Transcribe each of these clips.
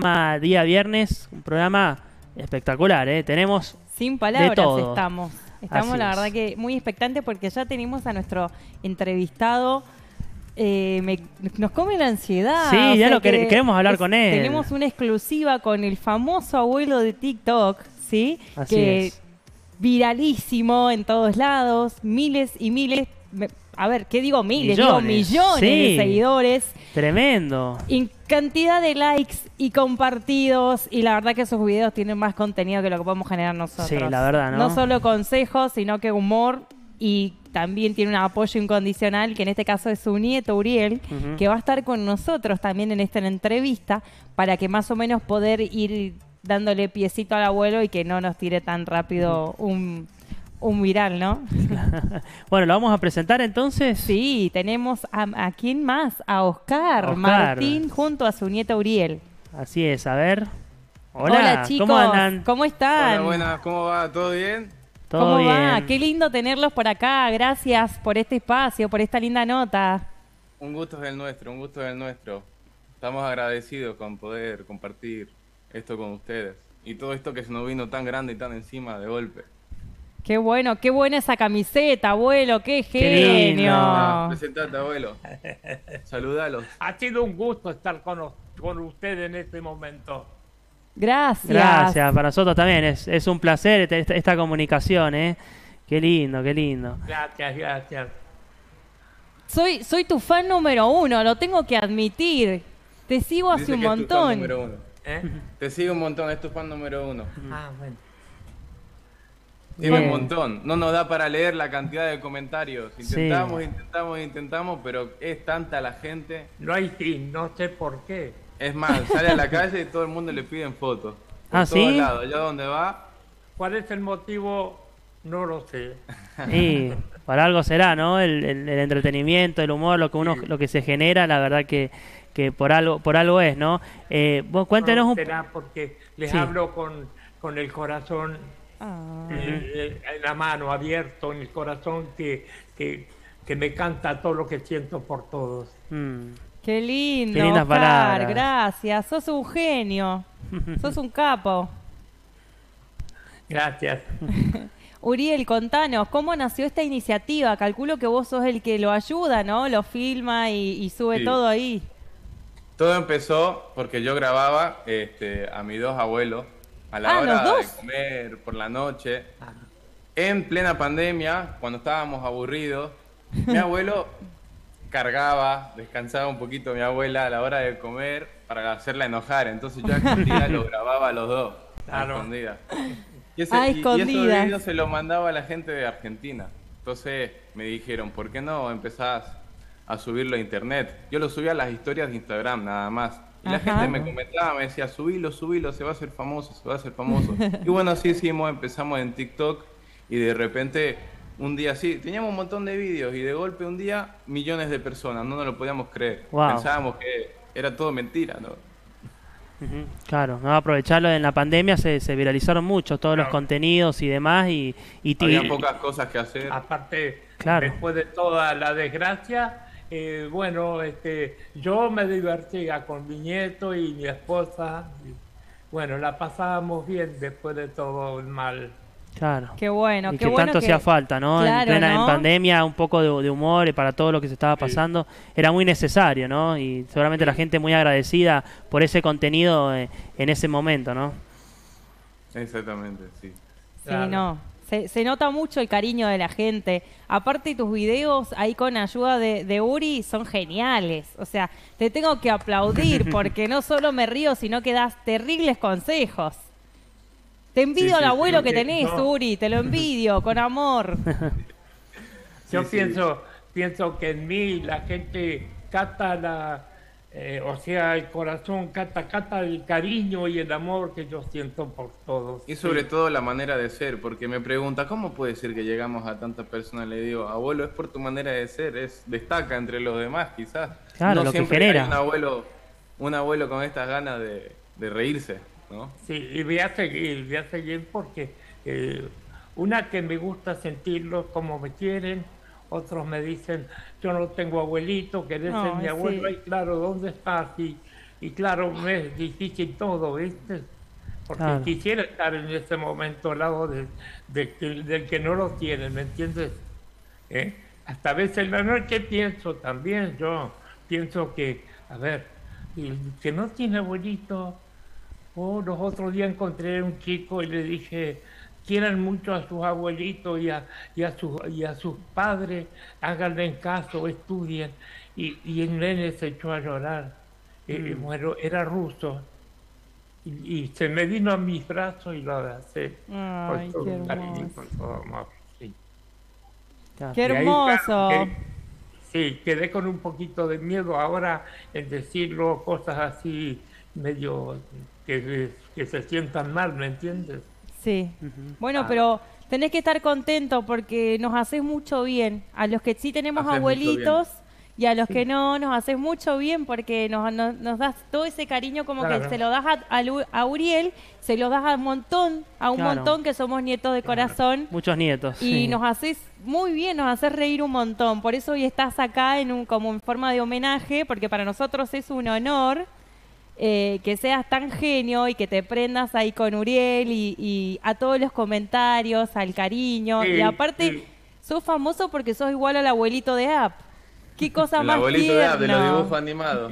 día viernes, un programa espectacular, ¿eh? Tenemos sin palabras de todo. Estamos Así la es. verdad que muy expectantes porque ya tenemos a nuestro entrevistado. Nos come la ansiedad. Sí, o ya sea lo queremos hablar con él. Tenemos una exclusiva con el famoso abuelo de TikTok, ¿sí? Así que es. Viralísimo en todos lados, miles y miles. A ver, ¿qué digo miles? Digo millones Sí. de seguidores. Tremendo. Y cantidad de likes y compartidos. Y la verdad que esos videos tienen más contenido que lo que podemos generar nosotros. Sí, la verdad, ¿no? No solo consejos, sino que humor. Y también tiene un apoyo incondicional, que en este caso es su nieto Uriel, que va a estar con nosotros también en esta entrevista, para que más o menos poder ir dándole piecito al abuelo y que no nos tire tan rápido un viral, ¿no? Bueno, ¿lo vamos a presentar entonces? Sí, tenemos a ¿quién más? A Oscar Martín junto a su nieto Uriel. Así es, a ver. Hola, chicos, ¿cómo andan? ¿Cómo están? Hola, buenas, ¿cómo va? ¿Todo bien? ¿Todo bien? va? Qué lindo tenerlos por acá. Gracias por este espacio, por esta linda nota. Un gusto es el nuestro, un gusto es el nuestro. Estamos agradecidos con poder compartir esto con ustedes. Y todo esto que se nos vino tan grande y tan encima de golpe. Qué bueno, qué buena esa camiseta, abuelo, qué Qué lindo. genio. Presentate, abuelo. Saludalos. Ha sido un gusto estar con usted en este momento. Gracias. Gracias, para nosotros también. Es un placer esta comunicación, ¿eh? Qué lindo, qué lindo. Gracias, gracias. Soy tu fan número 1, lo tengo que admitir. Te sigo hace Dice un que es tu fan montón. número 1. Te sigo un montón, es tu fan número 1. Ah, bueno. Tiene Bien. un montón. No nos da para leer la cantidad de comentarios. Intentamos, pero es tanta la gente. No hay fin, no sé por qué. Es más, sale a la calle y todo el mundo le piden fotos. Por ¿Ah, todos sí? lados, allá donde va. ¿Cuál es el motivo? No lo sé. Y para algo será, ¿no? El entretenimiento, el humor, lo que se genera, la verdad que por algo es, ¿no? Vos cuéntenos un Será porque les Sí. hablo con el corazón en la mano, abierto en el corazón, que me canta todo lo que siento por todos. Qué lindo, Qué lindas Oscar, palabras. gracias. Sos un genio. Sos un capo. Gracias. Uriel, contanos, ¿cómo nació esta iniciativa? Calculo que vos sos el que lo ayuda, ¿no? Lo filma y sube Sí. todo ahí. Todo empezó porque yo grababa a mis dos abuelos a la ¿los hora de dos? comer por la noche. En plena pandemia, cuando estábamos aburridos, mi abuelo cargaba, descansaba un poquito mi abuela a la hora de comer para hacerla enojar. Entonces yo a escondidas lo grababa a los dos. A Claro. escondidas. Y Escondidas. esos videos se los mandaba a la gente de Argentina. Entonces me dijeron, ¿por qué no empezás a subirlo a internet? Yo lo subía a las historias de Instagram nada más. Y la Ajá. gente me comentaba, me decía, subilo, se va a hacer famoso, se va a hacer famoso. Y bueno, así hicimos, empezamos en TikTok y de repente un día sí, teníamos un montón de vídeos y de golpe un día millones de personas, no nos lo podíamos creer. Wow. Pensábamos que era todo mentira, ¿no? Claro, no aprovecharlo en la pandemia, se viralizaron mucho todos los Claro. contenidos y demás y Había pocas cosas que hacer. Aparte, Claro. después de toda la desgracia, bueno, yo me divertía con mi nieto y mi esposa. Y, bueno, la pasábamos bien después de todo el mal. claro. Qué bueno, Y qué que bueno tanto hacía falta, ¿no? Claro, en ¿no? pandemia, un poco de humor y para todo lo que se estaba pasando, era muy necesario, ¿no? Y seguramente la gente muy agradecida por ese contenido en ese momento, ¿no? Exactamente, sí. Sí, Claro. no. Se nota mucho el cariño de la gente. Aparte, tus videos ahí con ayuda de Uri son geniales. O sea, te tengo que aplaudir porque no solo me río, sino que das terribles consejos. Te envidio Sí, al sí, abuelo sí, que sí, tenés, no. Uri. Te lo envidio, con amor. Yo Sí, sí. pienso que en mí la gente cata o sea, el corazón cata el cariño y el amor que yo siento por todos. Y sobre todo la manera de ser, porque me pregunta, ¿cómo puede ser que llegamos a tantas personas? Le digo, abuelo, es por tu manera de ser, destaca entre los demás, quizás. Claro, No lo que siempre genera. hay un abuelo con estas ganas de reírse, ¿no? Sí, y voy a seguir porque una que me gusta sentirlos como me quieren, otros me dicen, yo no tengo abuelito, querés ser Ay, mi abuelo, sí. ay, claro, ¿dónde estás? y claro, me es difícil todo, ¿viste? Porque Claro. quisiera estar en ese momento al lado del que no lo tiene, ¿me entiendes? ¿Eh? Hasta a veces en la noche pienso también, yo pienso que, a ver, el que no tiene abuelito, los otros días encontré a un chico y le dije, quieran mucho a sus abuelitos y a sus padres, háganle en caso, estudien. Y el nene se echó a llorar. Bueno, era ruso. Y se me vino a mis brazos y lo abracé. Ay, Con todo qué cariño, hermoso. con todo amor. Sí. Claro. Qué Y ahí, hermoso. claro, sí, quedé con un poquito de miedo ahora en decirlo, cosas así medio que se sientan mal, ¿me entiendes? Sí. Ujú. Bueno, Ah. pero tenés que estar contento porque nos haces mucho bien. A los que sí tenemos Haces mucho abuelitos y a los que Sí. no, nos haces mucho bien porque nos das todo ese cariño como que Claro. se lo das a Uriel, se lo das a un Claro. montón que somos nietos de corazón. Muchos nietos. Y sí. nos haces muy bien, nos haces reír un montón. Por eso hoy estás acá como en forma de homenaje, porque para nosotros es un honor que seas tan genio y que te prendas ahí con Uriel y a todos los comentarios, al cariño. Sí, Y aparte, sí. sos famoso porque sos igual al abuelito de App. Qué cosa El más abuelito de los tierno. dibujos animados.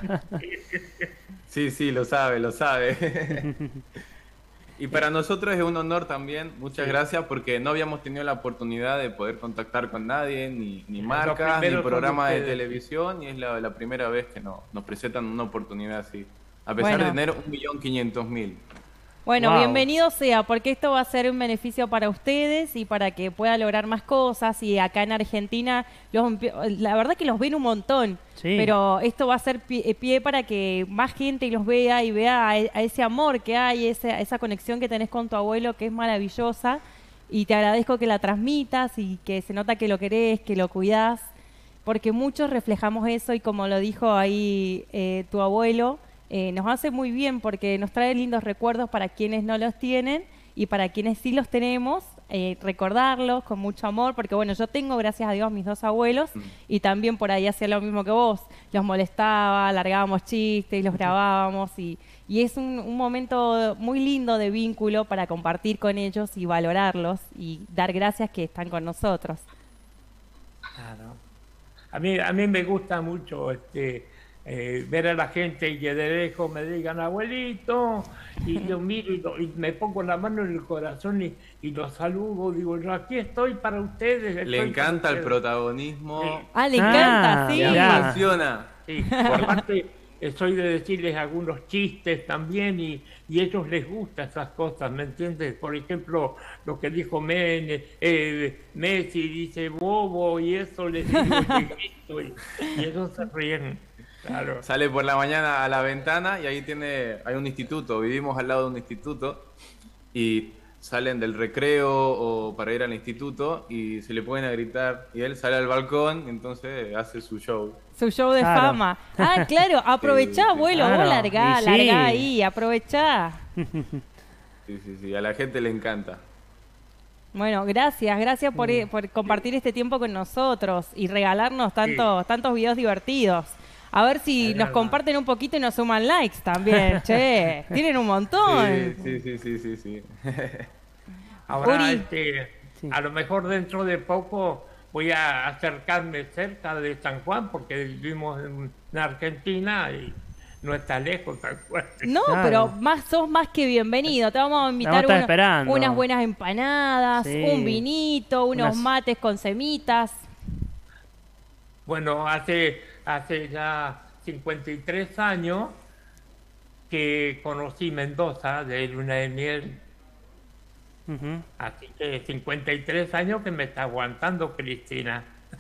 Sí, sí, lo sabe, lo sabe. Y para nosotros es un honor también, muchas gracias, porque no habíamos tenido la oportunidad de poder contactar con nadie, ni marcas, ni primeros son programas de ustedes. televisión, y es la primera vez que nos presentan una oportunidad así. A pesar Bueno. de tener 1.500.000. Bueno, Wow. bienvenido sea, porque esto va a ser un beneficio para ustedes y para que pueda lograr más cosas. Y acá en Argentina, la verdad que los ven un montón, Sí. pero esto va a ser pie para que más gente los vea y vea a ese amor que hay, esa conexión que tenés con tu abuelo, que es maravillosa. Y te agradezco que la transmitas y que se nota que lo querés, que lo cuidás, porque muchos reflejamos eso y como lo dijo ahí tu abuelo, nos hace muy bien porque nos trae lindos recuerdos para quienes no los tienen y para quienes sí los tenemos, recordarlos con mucho amor, porque bueno, yo tengo, gracias a Dios, mis dos abuelos y también por ahí hacía lo mismo que vos, los molestaba, largábamos chistes, los grabábamos y es un momento muy lindo de vínculo para compartir con ellos y valorarlos y dar gracias que están con nosotros. Claro. A mí me gusta mucho ver a la gente y que de lejos me digan abuelito, y yo miro y me pongo la mano en el corazón y los saludo, digo yo aquí estoy para ustedes. Le estoy para encanta el ustedes. protagonismo, Ah, le encanta, Ah, sí. le mirá. apasiona. Sí, aparte soy de decirles algunos chistes también y ellos les gustan esas cosas, ¿me entiendes? Por ejemplo, lo que dijo Messi, dice bobo y eso les digo y grito y ellos se ríen, claro. Sale por la mañana a la ventana y ahí hay un instituto, vivimos al lado de un instituto y salen del recreo o para ir al instituto y se le ponen a gritar y él sale al balcón y entonces hace su show. Su show de Claro. fama. Ah, claro, aprovechá, Sí, sí, abuelo, claro. vos largá, Y sí. largá ahí, aprovechá. Sí, sí, sí, a la gente le encanta. Bueno, gracias por compartir este tiempo con nosotros y regalarnos tantos videos divertidos. A ver si Es nos verdad. comparten un poquito y nos suman likes también, che. Tienen un montón. Sí, sí, sí, sí, sí, sí. Ahora, Uri. Sí. a lo mejor dentro de poco voy a acercarme cerca de San Juan porque vivimos en Argentina y no está lejos San Juan. No, Claro. pero sos más que bienvenido. Te vamos a invitar Vamos a estar esperando. unas buenas empanadas, Sí. un vinito, unos Unas- mates con semitas. Bueno, hace ya 53 años que conocí Mendoza de luna de miel. Ujú. Así que 53 años que me está aguantando Cristina.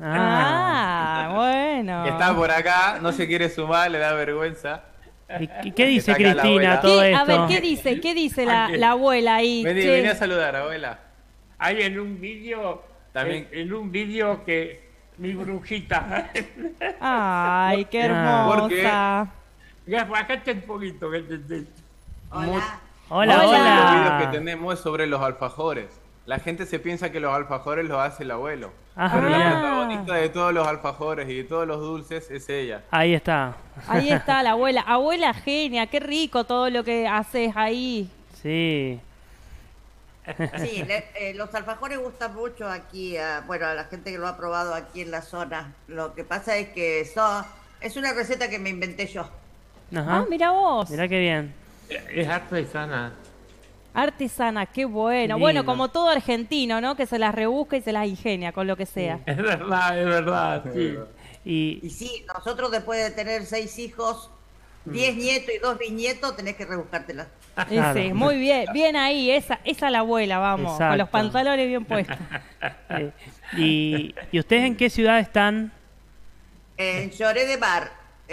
Ah. Bueno. Está por acá, no se quiere sumar, le da vergüenza. ¿Y qué dice Está acá la Cristina abuela. a todo ¿Qué? esto? A ver, ¿qué dice la abuela ahí? Vení, Che. vení a saludar, abuela. Hay en un vídeo, También- en un vídeo que mi brujita, Ay, qué Ah. hermosa. ya bajate un poquito. Mu- Hola, Hola. Muchos de los hola. videos que tenemos es sobre los alfajores. La gente se piensa que los alfajores los hace el abuelo. Ajá, Pero la mirá. protagonista de todos los alfajores y de todos los dulces es ella. Ahí está. Ahí está la abuela. Abuela genia, qué rico todo lo que haces ahí. Sí. Sí, los alfajores gustan mucho aquí, bueno, a la gente que lo ha probado aquí en la zona. Lo que pasa es que es una receta que me inventé yo. Ajá. Ah, mira vos. Mirá qué bien. Es artesana. Artesana, qué bueno. Lindo. Bueno, como todo argentino, ¿no? Que se las rebusca y se las ingenia con lo que sea. Es verdad, sí. Y Y sí, nosotros después de tener 6 hijos, 10 nietos y 2 bisnietos, tenés que rebuscártela. Claro. Sí, muy bien. Bien ahí, esa la abuela, vamos. Con los Exacto. pantalones bien puestos. ¿y ustedes en qué ciudad están? En Lloret de Mar,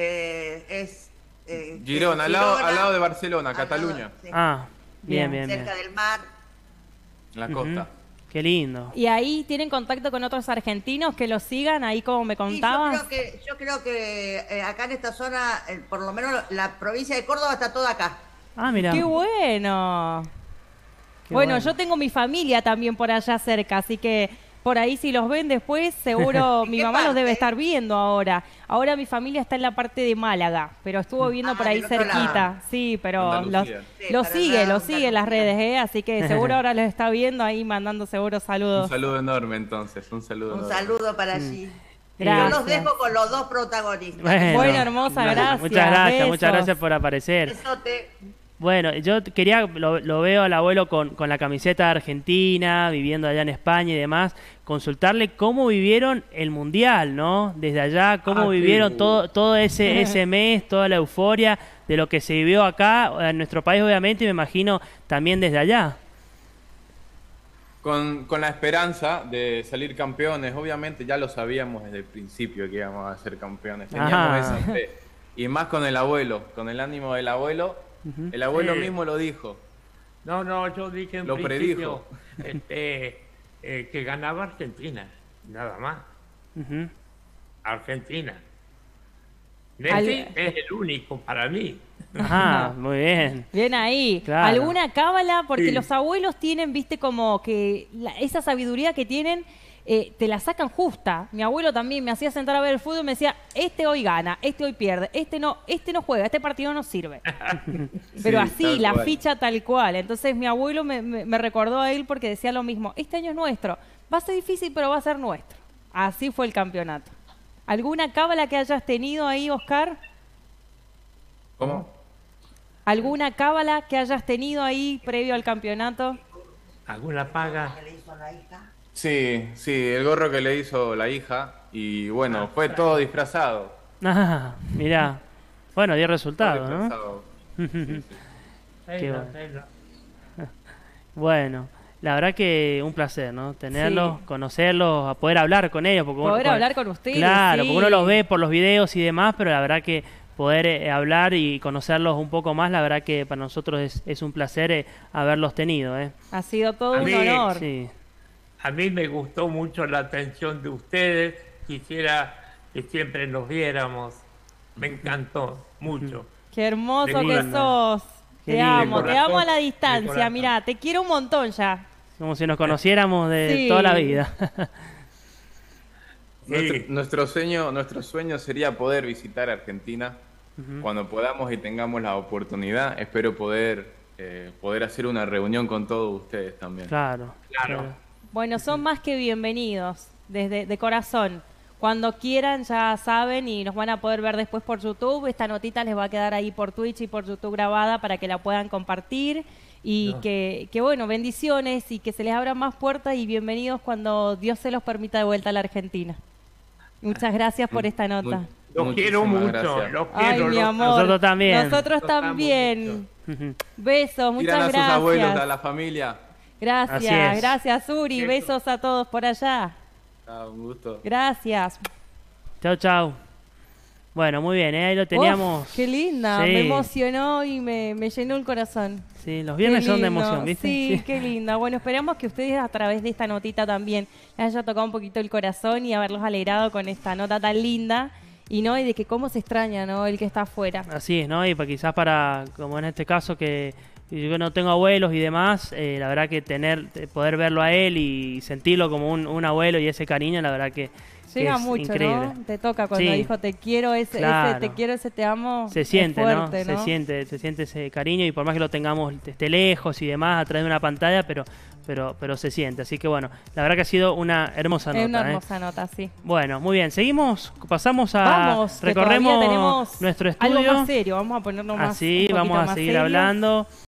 Girona, al lado de Barcelona, al lado, Cataluña, sí, Ah, bien, Bien. bien, bien. cerca del mar. en la Ujú. costa. Qué lindo. ¿Y ahí tienen contacto con otros argentinos que los sigan ahí como me Sí, contabas? yo creo que acá en esta zona, por lo menos la provincia de Córdoba está toda acá. Ah, mira. ¡Qué bueno! Qué Bueno, yo tengo mi familia también por allá cerca, así que por ahí si los ven después, seguro ¿En mi qué mamá los parte? debe estar viendo ahora. Ahora mi familia está en la parte de Málaga, pero estuvo viendo por ahí del otro cerquita. lado. Sí, pero Andalucía. Sí, lo para sigue, allá, lo sigue en las Andalucía. redes, así que seguro ahora los está viendo ahí mandando seguro Un saludos. saludo enorme entonces, un saludo Un enorme. saludo para allí. Gracias. Yo los dejo con los dos protagonistas. Bueno, hermosa, gracias. Muchas gracias, muchas besos. gracias por aparecer. Besote. Bueno, yo quería, lo veo al abuelo con la camiseta de Argentina, viviendo allá en España y demás, consultarle cómo vivieron el Mundial, ¿no? Desde allá, cómo sí. vivieron todo ese mes, toda la euforia de lo que se vivió acá, en nuestro país obviamente, y me imagino también desde allá. Con la esperanza de salir campeones, obviamente ya lo sabíamos desde el principio que íbamos a ser campeones, teníamos Ajá. esa fe. Y más con el abuelo, con el ánimo del abuelo, el abuelo Sí. mismo lo dijo. No, yo dije en Lo principio que ganaba Argentina, nada más. Ujú. Argentina. Messi es el único para mí. Ajá, muy bien. Bien ahí. Claro. ¿Alguna cábala? Porque Sí. los abuelos tienen, viste, como que esa sabiduría que tienen, te la sacan justa. Mi abuelo también me hacía sentar a ver el fútbol y me decía, este hoy gana, este hoy pierde, este no juega, este partido no sirve. Pero Sí, así, tal la cual. ficha tal cual. Entonces mi abuelo me recordó a él porque decía lo mismo, este año es nuestro, va a ser difícil, pero va a ser nuestro. Así fue el campeonato. ¿Alguna cábala que hayas tenido ahí, Oscar? ¿Cómo? ¿Alguna cábala que hayas tenido ahí previo al campeonato? ¿Alguna paga? ¿Qué le hizo a la hija? Sí, el gorro que le hizo la hija y bueno, fue todo disfrazado. Ah, mirá. Bueno, dio Todo resultado, ¿no? disfrazado. Qué Bueno, bueno. Bueno, la verdad que un placer, ¿no? Tenerlos, Sí. conocerlos, a poder hablar con ellos. Porque Poder hablar con ustedes, Claro, sí. porque uno los ve por los videos y demás, pero la verdad que poder hablar y conocerlos un poco más, la verdad que para nosotros es un placer haberlos tenido, ¿eh? Ha sido todo A un mí- honor. Sí. A mí me gustó mucho la atención de ustedes. Quisiera que siempre nos viéramos. Me encantó mucho. Qué hermoso De que corazón. sos. Qué Te lindo. amo, De te amo a la corazón, de distancia. corazón. Mirá, te quiero un montón ya. Como si nos conociéramos de Sí. toda la vida. Sí. Nuestro sueño sería poder visitar Argentina cuando podamos y tengamos la oportunidad. Espero poder hacer una reunión con todos ustedes también. Claro. Claro. Bueno, son más que bienvenidos, desde de corazón. Cuando quieran, ya saben, y nos van a poder ver después por YouTube. Esta notita les va a quedar ahí por Twitch y por YouTube grabada para que la puedan compartir. Y que bueno, bendiciones y que se les abran más puertas y bienvenidos cuando Dios se los permita de vuelta a la Argentina. Muchas gracias por esta nota. Los quiero Muchísimas mucho. gracias. Los Ay, quiero. mi los- amor. Nosotros también. Nosotros Los amo también. Ujú. Besos, Tiran muchas a sus abuelos, a gracias. la familia. Así Gracias, es. gracias Uri. Eso. Besos a todos por allá. Ah, un gusto. Gracias. Chau, chau. Bueno, muy bien, ahí lo teníamos. Uf, qué linda, Sí. me emocionó y me llenó el corazón. Sí, los viernes Qué son de lindo. emoción, ¿viste? Sí, qué linda. Bueno, esperamos que ustedes a través de esta notita también les haya tocado un poquito el corazón y haberlos alegrado con esta nota tan linda. Y no, y de que cómo se extraña, ¿no? El que está afuera. Así es, ¿no? Y quizás para, como en este caso, que yo no tengo abuelos y demás, la verdad que poder verlo a él y sentirlo como un abuelo y ese cariño, la verdad que llega es mucho, increíble. ¿no? Te toca cuando Sí. dijo te quiero, Claro. te quiero, ese te amo. Se es siente, fuerte, ¿no? Se siente ese cariño y por más que lo tengamos esté lejos y demás a través de una pantalla, pero se siente. Así que bueno, la verdad que ha sido una hermosa nota. Es una hermosa nota, sí. Bueno, muy bien. Seguimos, pasamos a... Vamos, que todavía recorremos tenemos nuestro estudio. algo más serio, vamos a ponernos más Así, un vamos poquito a más seguir serios. hablando.